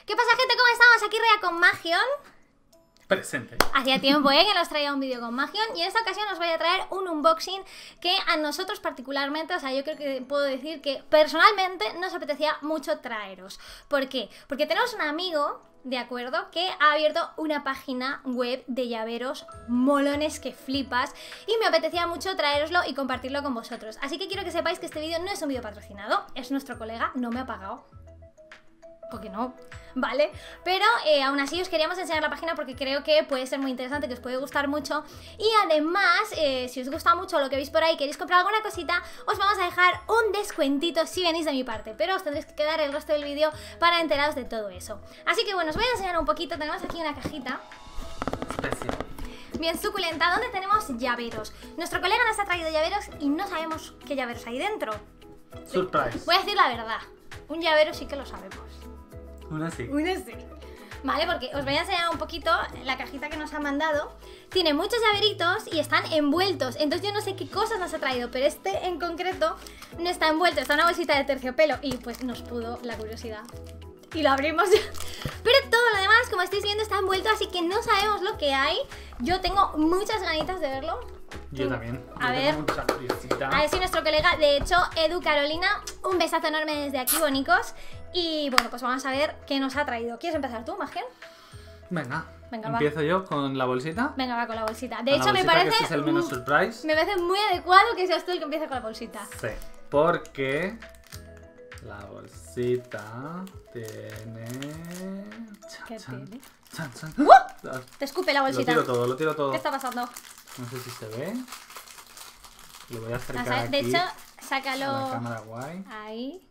¿Qué pasa, gente? ¿Cómo estamos? Aquí Rea con Magion. Presente. Hacía tiempo que nos traía un vídeo con Magion y en esta ocasión os voy a traer un unboxing que a nosotros particularmente, o sea, yo creo que puedo decir que personalmente nos apetecía mucho traeros. ¿Por qué? Porque tenemos un amigo, ¿de acuerdo?, que ha abierto una página web de llaveros molones que flipas y me apetecía mucho traeroslo y compartirlo con vosotros. Así que quiero que sepáis que este vídeo no es un vídeo patrocinado, es nuestro colega, no me ha pagado. Porque no, ¿vale? Pero aún así os queríamos enseñar la página porque creo que puede ser muy interesante, que os puede gustar mucho. Y además, si os gusta mucho lo que veis por ahí, queréis comprar alguna cosita, os vamos a dejar un descuentito si venís de mi parte. Pero os tendréis que quedar el resto del vídeo para enteraros de todo eso. Así que bueno, os voy a enseñar un poquito. Tenemos aquí una cajita Especial. bien suculenta, donde tenemos llaveros. Nuestro colega nos ha traído llaveros y no sabemos qué llaveros hay dentro. Surprise. Voy a decir la verdad, un llavero sí que lo sabemos. Una sí. Una sí. Vale, porque os voy a enseñar un poquito la cajita que nos ha mandado. Tiene muchos llaveritos y están envueltos. Entonces yo no sé qué cosas nos ha traído, pero este en concreto no está envuelto. Está en una bolsita de terciopelo y pues nos pudo la curiosidad y lo abrimos. Pero todo lo demás, como estáis viendo, está envuelto, así que no sabemos lo que hay. Yo tengo muchas ganitas de verlo. Yo también. A ver. Tengo mucha curiosidad. A ver si nuestro colega, de hecho, Edu Carolina, un besazo enorme desde aquí, bonicos. Y bueno, pues vamos a ver qué nos ha traído. ¿Quieres empezar tú, Magion? Venga, Venga, va. empiezo yo con la bolsita. Venga, va con la bolsita. De Con la hecho, me bolsita, que parece. este es el menos surprise. Me parece muy adecuado que seas tú el que empiece con la bolsita. Sí, porque la bolsita tiene... ¿Qué Chan, tiene? chan, chan. Te escupe la bolsita. Lo tiro todo. ¿Qué está pasando? No sé si se ve. Lo voy a acercar Vamos a ver, aquí. de hecho, A la sácalo cámara guay. ahí.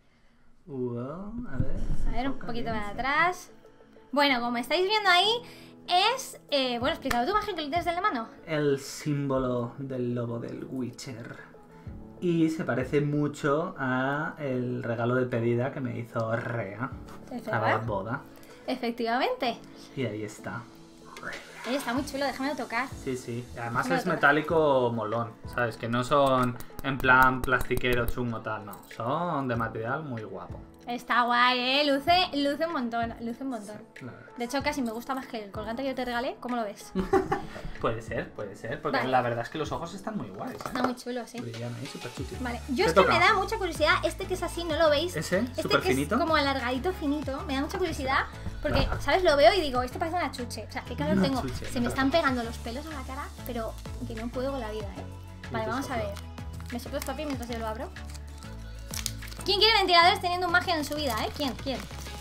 A ver. A ver, un poquito más atrás. Bueno, como estáis viendo ahí, es... bueno, explícalo tú, Magion, que lo tienes de la mano. El símbolo del lobo del Witcher. Y se parece mucho a el regalo de pedida que me hizo Rea para la boda. Efectivamente. Y ahí está. Está muy chulo, déjame tocar. Sí, sí. Además Déjame es tocar. metálico molón, ¿sabes? Que no son en plan plastiquero, chungo, tal, no. Son de material muy guapo. Está guay, luce un montón, luce un montón. La verdad. De hecho, casi me gusta más que el colgante que yo te regalé. ¿Cómo lo ves? Puede ser, porque Vale. la verdad es que los ojos están muy guays, Está ¿eh? muy chulo, sí. Brillan ahí, súper chutis. Vale, yo Te es que toca. me da mucha curiosidad, este que es así, ¿no lo veis? ¿Ese? Este ¿Súper que es finito? como alargadito, finito, me da mucha curiosidad porque, Claro. ¿sabes? Lo veo y digo, esto parece una chuche. O sea, qué calor Una tengo. chuche, Se me ¿no? están pegando los pelos a la cara, pero que no puedo con la vida, ¿eh? Vale, te vamos a soplo. ver. ¿Me soplas, papi, mientras yo lo abro? ¿Quién quiere ventiladores teniendo un Magion en su vida, eh? ¿Quién? ¿Quién?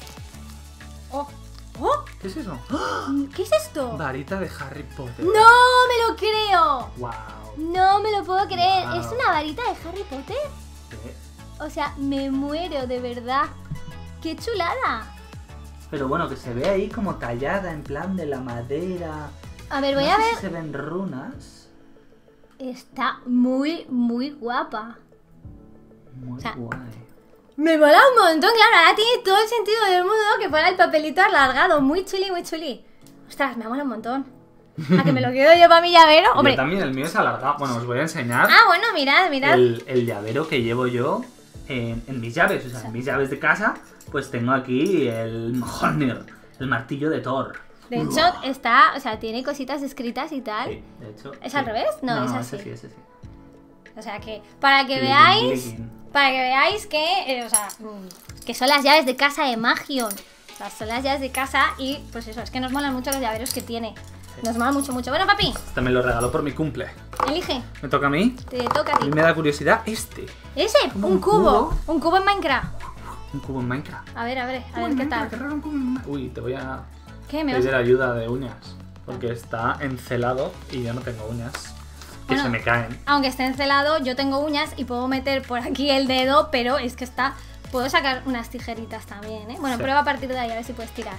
¡Oh! ¡Oh! ¿Qué es eso? ¿Qué es esto? Varita de Harry Potter. ¡No me lo creo! ¡Wow! No me lo puedo creer. Wow. ¿Es una varita de Harry Potter? O sea, me muero, de verdad. ¡Qué chulada! Pero bueno, que se ve ahí como tallada en plan de la madera. A ver, voy No a sé ver. si se ven runas. Está muy, muy guapa. Muy O sea, guay. Me mola un montón, claro. Ahora tiene todo el sentido del mundo que fuera el papelito alargado. Muy chuli, muy chuli. Ostras, me mola un montón. A que me lo quedo yo para mi llavero. Hombre. Yo también, el mío es alargado. Bueno, os voy a enseñar Ah, bueno, mirad, mirad. el llavero que llevo yo en mis llaves. O sea, en mis llaves de casa, pues tengo aquí el Mjolnir, el martillo de Thor. De hecho, está, o sea, tiene cositas escritas y tal. Sí, de hecho. ¿Es sí. al revés? No, es así. Ese sí. O sea que, para que Cliquín, veáis, cliquín. para que veáis que, o sea, que son las llaves de casa de Magion. O sea, son las llaves de casa y, pues eso, es que nos molan mucho los llaveros que tiene. Nos mola mucho, mucho. Bueno, papi, Este me lo regaló por mi cumple. elige. ¿Me toca a mí? Te toca a A mí ti. me da curiosidad este. Ese, Como un un cubo. cubo. Un cubo en Minecraft. Un cubo en Minecraft. A ver, qué Qué tal. raro un cubo en Minecraft. Uy, te voy a ¿Qué me vas pedir a... ayuda de uñas. Porque está encelado y yo no tengo uñas. Que Bueno. se me caen. Aunque esté encelado, yo tengo uñas y puedo meter por aquí el dedo, pero es que está... Puedo sacar unas tijeritas también, ¿eh? Bueno, Sí. prueba a partir de ahí, a ver si puedes tirar.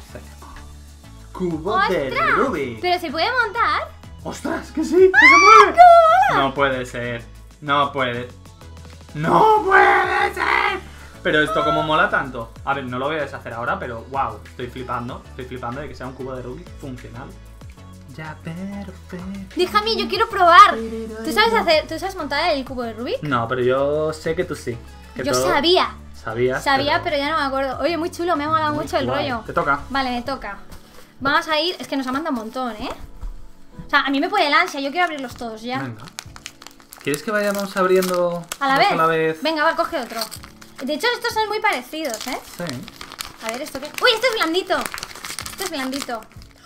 Cubo de ¡Ostras! Rubik. Pero se puede montar. ¡Ostras! ¡Que sí! ¡Que se mueve! No puede ser. No puede. ¡No puede ser! Pero esto como mola tanto. A ver, no lo voy a deshacer ahora, pero wow, estoy flipando. Estoy flipando de que sea un cubo de Rubik funcional. Ya perfecto. Déjame, yo quiero probar. ¿Tú sabes montar el cubo de Rubik? No, pero yo sé que tú sí. Que Yo todo- sabía. Sabías. Sabía, pero ya no me acuerdo. Oye, muy chulo, me ha molado Muy mucho el guay. rollo. Te toca. Vale, me toca. Vamos a ir. Es que nos ha mandado un montón, ¿eh? O sea, a mí me puede el ansia, yo quiero abrirlos todos ya. Venga. ¿Quieres que vayamos abriendo ¿A la dos vez? a la vez? Venga, va, coge otro. De hecho, estos son muy parecidos, ¿eh? Sí. A ver, ¿esto qué? ¡Uy, este es blandito! Este es blandito.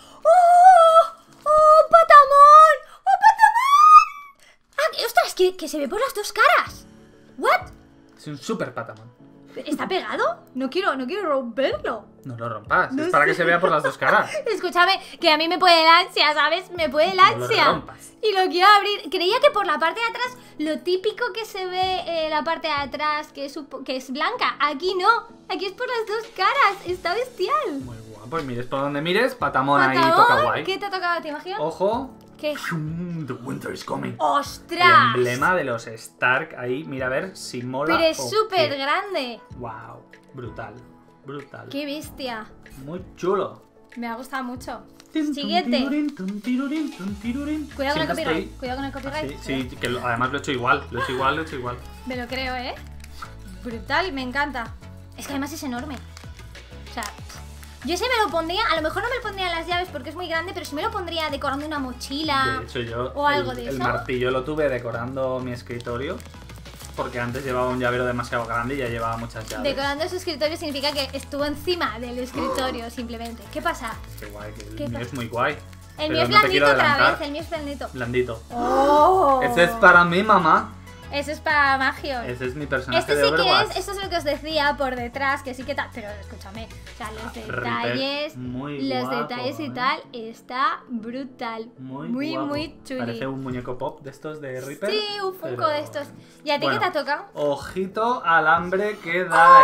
¡Oh! ¡Oh, Patamon! ¡Oh, Patamon! ¡Ah, ostras! Que se ve por las dos caras. ¿What? Es un super Patamon. ¿Está pegado? No quiero romperlo. No lo rompas, No es para sé. que se vea por las dos caras. Escúchame, que a mí me puede el ansia, ¿sabes? Me puede el No lo ansia. rompas. Y lo quiero abrir. Creía que por la parte de atrás, lo típico que se ve la parte de atrás, que es blanca. Aquí no. Aquí es por las dos caras. Está bestial. Muy guapo. Y mires por donde mires, Patamon ahí Patamon, toca guay. ¿qué te ha tocado a ti, imagino? Ojo. ¿Qué? The winter is coming. ¡Ostras! El emblema de los Stark ahí, mira a ver si mola. Pero es o súper qué. grande. Wow, brutal, brutal. ¡Qué bestia! Muy chulo. Me ha gustado mucho. Siguiente. Cuidado con el copyright. Cuidado con el copyright. Sí, que además lo he hecho igual, lo he hecho igual. Me lo creo, ¿eh? Brutal, me encanta. Es que además es enorme. O sea, yo ese me lo pondría, a lo mejor no me lo pondría en las llaves porque es muy grande, pero sí me lo pondría decorando una mochila. De hecho yo o algo de el eso. martillo lo tuve decorando mi escritorio porque antes llevaba un llavero demasiado grande y ya llevaba muchas llaves. Decorando su escritorio significa que estuvo encima del escritorio, simplemente. ¿Qué pasa? Qué guay, que el ¿Qué mío pasa? es muy guay. El pero mío es no te quiero blandito otra adelantar. vez, el mío es blandito. Blandito. ¡Oh! Este es para mí, mamá. Ese es para Magion. Ese es mi personaje Este de sí que Overwatch. es, esto es lo que os decía por detrás, que sí que tal. Pero escúchame, o sea, los detalles, muy los guapo, detalles y ¿eh? tal, está brutal. Muy guapo. muy chuli. Parece un muñeco pop de estos de Reaper. Sí, un Funko pero- de estos. ¿Y a ti Bueno, qué te ha tocado? Ojito al hambre que da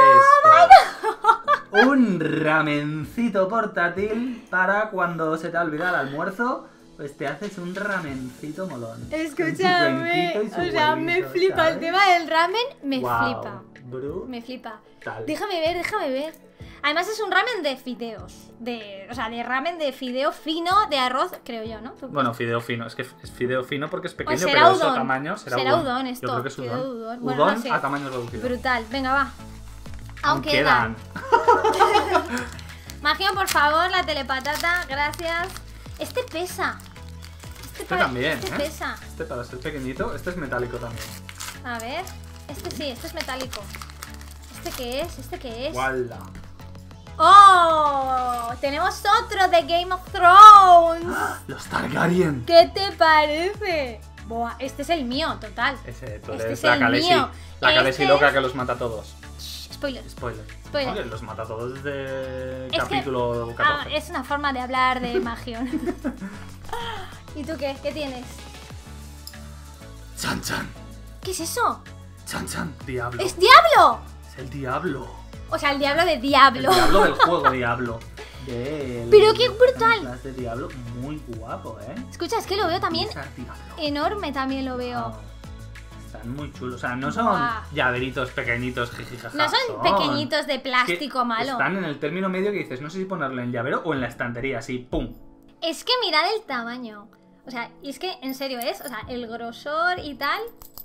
esto. Un ramencito portátil para cuando se te olvida el almuerzo, pues te haces un ramencito molón. Con su Escúchame, cuenquito y su o sea, me huevito, flipa el ¿sabes? tema del ramen, me Guau, flipa. brutal. Me flipa. Déjame ver. Además es un ramen de fideos. O sea, de ramen de fideo fino, de arroz, creo yo, ¿no? ¿Tú- Bueno, fideo fino, es que es fideo fino porque es pequeño, será pero eso udon. tamaño será Será udon. udon esto, Yo creo que es fideo udon. udon. Bueno, Udon no sé. a tamaño reducido. Brutal, venga, va. Aún Aún quedan. Magión, por favor, la telepatata, gracias. Este pesa. Este también, Este ¿eh? pesa. Este para ser pequeñito, este es metálico también. A ver. Este sí, este es metálico. ¿Este qué es? ¿Este qué es? ¡Wala! ¡Oh! Tenemos otro de Game of Thrones. ¡Los Targaryen! ¿Qué te parece? Buah, este es el mío, total. Ese, tú Este eres es la el Khaleesi. mío. La Khaleesi Este loca es- que los mata a todos. Shh, spoiler. Spoiler. Spoiler. Oye, los mata a todos desde Es que- capítulo Ah, 14. es una forma de hablar de Magión. ¿Y tú qué? ¿Qué tienes? ¡Chan, chan! ¿Qué es eso? ¡Chan, chan! ¡Diablo! ¡Es Diablo! Es el diablo. O sea, el Diablo de El Diablo. diablo del juego, Diablo. Del- Pero qué brutal. Clase de Diablo, muy guapo, ¿eh? Escucha, es que lo veo también Esa Diablo. enorme, también lo veo. Wow. Están muy chulos. O sea, no son Buah. llaveritos pequeñitos, jijijaja. No son pequeñitos de plástico que malo. Están en el término medio que dices, no sé si ponerlo en llavero o en la estantería, así, ¡pum! Es que mirad el tamaño. O sea, y es que en serio es, o sea, el grosor y tal.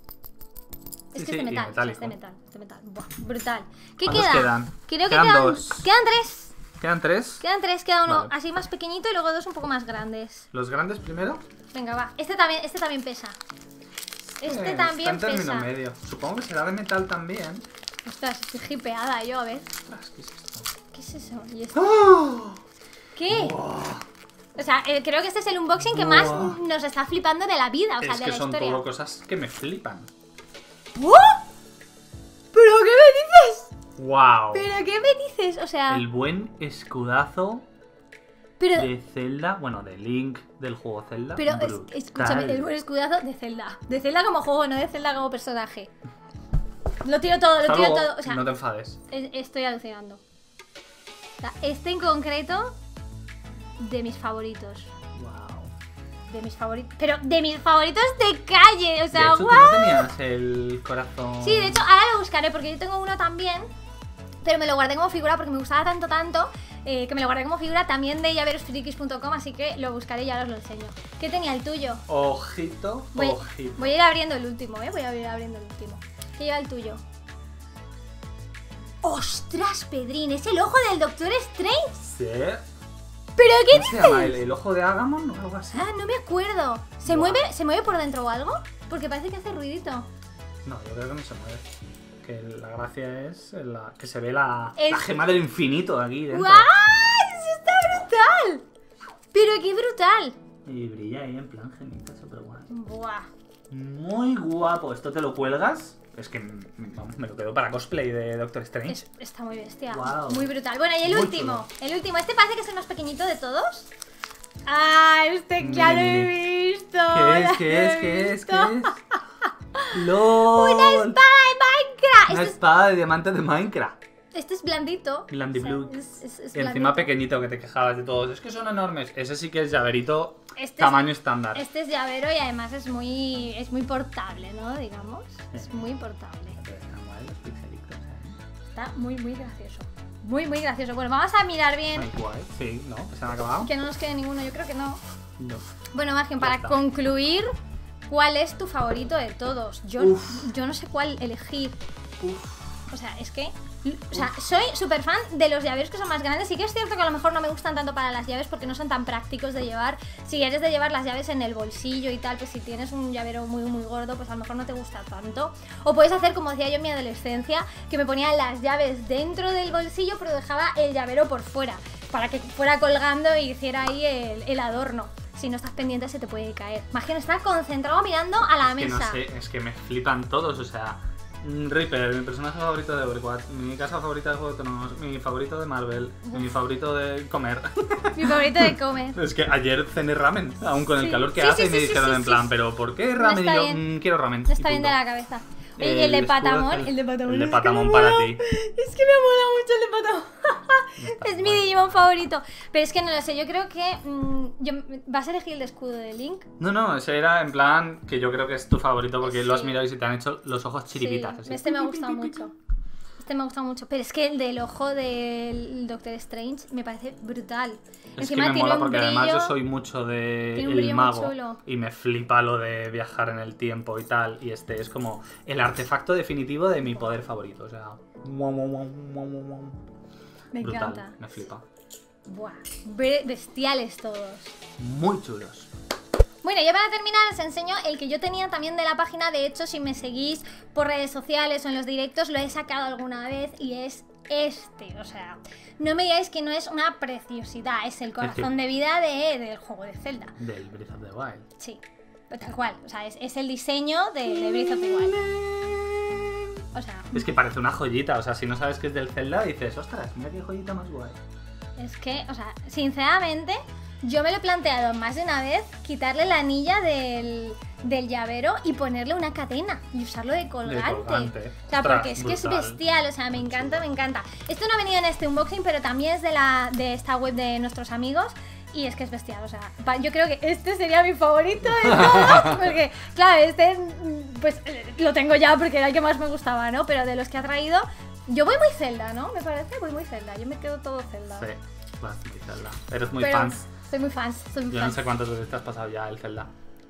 Es Sí, que sí, es de y metal, metálico. es de metal, es de metal. Buah, brutal. ¿Qué ¿Cuántos queda? quedan? Creo que Quedan quedan dos. Quedan tres. ¿Quedan tres? Quedan tres, queda uno Vale. así más pequeñito y luego dos un poco más grandes. ¿Los grandes primero? Venga, va. Este también pesa. Este también está en término pesa. medio. Supongo que será de metal también. Ostras, estoy hipeada yo, a ver. Ostras, ¿qué es esto? ¿Qué es eso? ¿Y esto? ¡Oh! ¿Qué? Buah. O sea, creo que este es el unboxing que más Buah. nos está flipando de la vida, o sea, Es de que la son historia. todo cosas que me flipan. ¿Oh? ¿Pero qué me dices? ¡Wow! ¿Pero qué me dices? O sea, El buen escudazo pero, de Zelda, bueno, de Link del juego Zelda. pero brutal. escúchame, el buen escudazo de Zelda. De Zelda como juego, no de Zelda como personaje. Lo tiro todo, Hasta lo tiro luego, todo. O sea, no te enfades. estoy alucinando. O sea, este en concreto, de mis favoritos. Wow. De mis favoritos. Pero de mis favoritos de calle. O De sea, hecho, tú guau. no tenías el corazón. Sí, de hecho, ahora lo buscaré porque yo tengo uno también. Pero me lo guardé como figura porque me gustaba tanto que me lo guardé como figura también de llaverosfrikis.com, así que lo buscaré y ahora os lo enseño. ¿Qué tenía el tuyo? Ojito, ojito. Voy a ir abriendo el último, ¿eh? Voy a ir abriendo el último. ¿Qué lleva el tuyo? ¡Ostras, Pedrín! ¿Es el ojo del Doctor Strange? Sí. ¿Pero qué ¿Cómo se dices? llama? ¿El ojo de Agamon o algo así? Ah, no me acuerdo. ¿Se Buah. mueve por dentro o algo? Porque parece que hace ruidito. No, yo creo que no se mueve. Que la gracia es que se ve la Es- gema del infinito aquí dentro. ¡Guau! ¡Eso está brutal! ¡Pero qué brutal! Y brilla ahí en plan gemita, súper guay. Buah. Muy guapo. ¿Esto te lo cuelgas? Es que vamos, me lo quedo para cosplay de Doctor Strange. Está muy bestia. Guau. Muy brutal. Bueno, y el Muy último. chulo. El último. Este parece que es el más pequeñito de todos. ¡Ah! Este ya lo he visto. ¿Qué es? ¡LOL! ¡Una espada de Minecraft! Una Este espada de diamante de Minecraft. este es blandito. Blandy O sea, blue. es Y blandito. encima pequeñito, que te quejabas de todos. Es que son enormes. Ese sí que es llaverito Este tamaño estándar. Este es llavero y además es muy portable, ¿no? Digamos. Es muy portable. Pero están guay los pixelitos, Está muy gracioso. Muy gracioso. Bueno, vamos a mirar bien. Muy guay. Sí, ¿no? ¿Se han acabado? Que no nos quede ninguno, yo creo que no. No. Bueno, Magion, Ya para está. concluir, ¿cuál es tu favorito de todos? Yo no sé cuál elegir. O sea, es que... O sea, soy súper fan de los llaveros que son más grandes. Sí que es cierto que a lo mejor no me gustan tanto para las llaves porque no son tan prácticos de llevar. Si eres de llevar las llaves en el bolsillo y tal, pues si tienes un llavero muy gordo, pues a lo mejor no te gusta tanto. O puedes hacer como hacía yo en mi adolescencia, que me ponía las llaves dentro del bolsillo pero dejaba el llavero por fuera, para que fuera colgando y hiciera ahí el adorno. Si no estás pendiente se te puede caer. Magion está concentrado mirando a la Que mesa. no sé, es que me flipan todos, o sea... Reaper, mi personaje favorito de Overwatch, mi casa favorita de Juego de Tronos, mi favorito de Marvel, mi favorito de comer. Mi favorito de comer. Es que ayer cené ramen, aún con el Sí. calor que Sí, hace, sí, y me sí, dijeron sí, en sí, plan, sí. ¿pero por qué ramen? está Y yo, bien. Quiero ramen. No está y bien de punto". la cabeza. Oye, y el de escudo Patamon, es el de Patamon. El de es que Patamon me para mola. ti. Es que me mola mucho el de Patamon. Es mi Digimon favorito. Pero es que no lo sé, yo creo que vas a elegir el de escudo de Link. No, ese era en plan que yo creo que es tu favorito porque lo has Sí. mirado y se te han hecho los ojos chiripitas. Sí, así. este me ha gustado mucho. Este me ha gustado mucho. Pero es que el del ojo del Doctor Strange me parece brutal. Es Encima que me tiene mola un porque brillo. además yo soy mucho de Tiene un el brillo muy mago chulo. y me flipa lo de viajar en el tiempo y tal, y este es como el artefacto definitivo de mi poder favorito, o sea, Me brutal, encanta. me flipa. Buah, bestiales todos. Muy chulos. Bueno, ya para terminar os enseño el que yo tenía también de la página. De hecho, si me seguís por redes sociales o en los directos, lo he sacado alguna vez y es este. O sea, no me digáis que no es una preciosidad. Es el corazón de vida del juego de Zelda. Del Breath of the Wild. Sí, tal cual. O sea, es el diseño de Breath of the Wild. O sea, Es que parece una joyita, o sea, si no sabes que es del Zelda dices, ostras, mira qué joyita más guay. es que, o sea, sinceramente, yo me lo he planteado más de una vez quitarle la anilla del llavero y ponerle una cadena y usarlo de colgante. colgante. O sea, Ostras, porque es que es brutal. bestial, o sea, me encanta, me encanta. Esto no ha venido en este unboxing, pero también es de esta web de nuestros amigos. Y es que es bestial, o sea, yo creo que este sería mi favorito de todos, porque, claro, este, pues, lo tengo ya porque era el que más me gustaba, ¿no? Pero de los que ha traído, yo voy muy Zelda, ¿no? Me parece, voy muy Zelda, yo me quedo todo Zelda. Sí, vas muy Zelda. Eres muy Pero fans. Soy muy fans, soy muy Yo no fans. sé cuántas veces te has pasado ya el Zelda.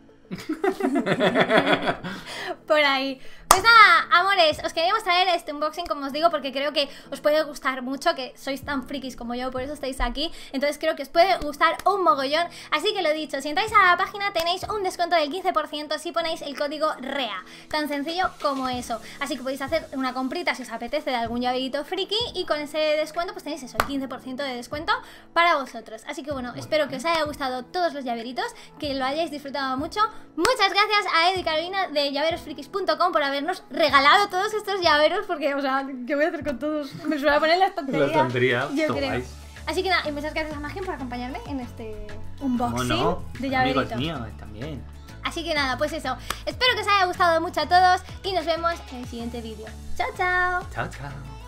Por ahí. Pues nada, amores, os queríamos traer este unboxing, como os digo, porque creo que os puede gustar mucho, que sois tan frikis como yo, por eso estáis aquí. Entonces creo que os puede gustar un mogollón. Así que lo dicho, si entráis a la página tenéis un descuento del 15% si ponéis el código REA. Tan sencillo como eso. Así que podéis hacer una comprita si os apetece de algún llaverito friki y con ese descuento pues tenéis eso, el 15% de descuento para vosotros. Así que bueno, espero que os haya gustado todos los llaveritos, que lo hayáis disfrutado mucho. Muchas gracias a Edu y Carolina de llaverosfrikis.com por habernos regalado todos estos llaveros, porque, o sea, ¿qué voy a hacer con todos? Me suelo poner en la estantería. La estantería, yo todo creo. guays. Así que nada, y muchas gracias a Magion por acompañarme en este unboxing Bueno, de llaveritos. amigos míos también. Así que nada, pues eso. Espero que os haya gustado mucho a todos y nos vemos en el siguiente vídeo. ¡Chao, chao! Chao, chao.